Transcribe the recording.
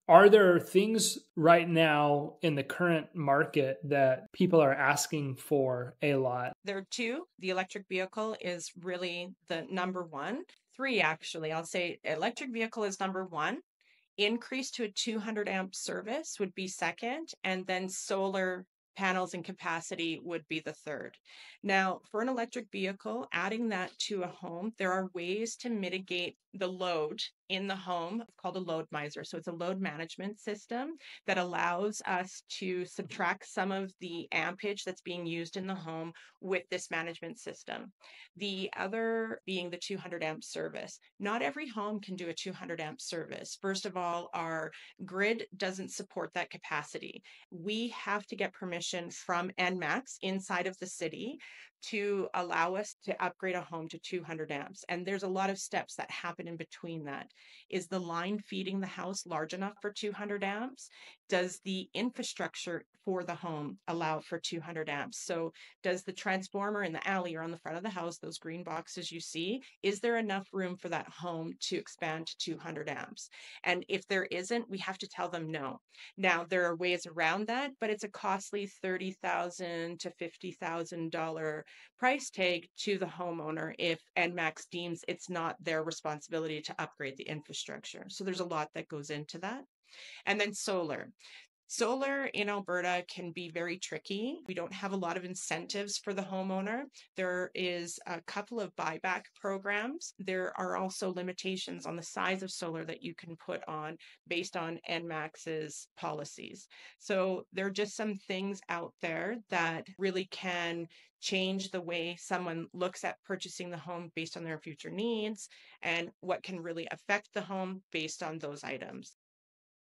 Are there things right now in the current market that people are asking for a lot? There are two. The electric vehicle is really the number one. Three, actually. I'll say electric vehicle is number one. Increase to a 200 amp service would be second, and then solar panels and capacity would be the third. Now, for an electric vehicle, adding that to a home, there are ways to mitigate the load in the home. It's called a load miser. So it's a load management system that allows us to subtract some of the ampage that's being used in the home with this management system. The other being the 200 amp service. Not every home can do a 200 amp service. First of all, our grid doesn't support that capacity. We have to get permission from ENMAX inside of the city to allow us to upgrade a home to 200 amps. And there's a lot of steps that happen in between that. Is the line feeding the house large enough for 200 amps? Does the infrastructure for the home allow for 200 amps? So does the transformer in the alley or on the front of the house, those green boxes you see, is there enough room for that home to expand to 200 amps? And if there isn't, we have to tell them no. Now, there are ways around that, but it's a costly $30,000 to $50,000 price tag to the homeowner if ENMAX deems it's not their responsibility to upgrade the infrastructure. So there's a lot that goes into that. And then solar. Solar in Alberta can be very tricky. We don't have a lot of incentives for the homeowner. There is a couple of buyback programs. There are also limitations on the size of solar that you can put on based on ENMAX's policies. So there are just some things out there that really can change the way someone looks at purchasing the home based on their future needs and what can really affect the home based on those items.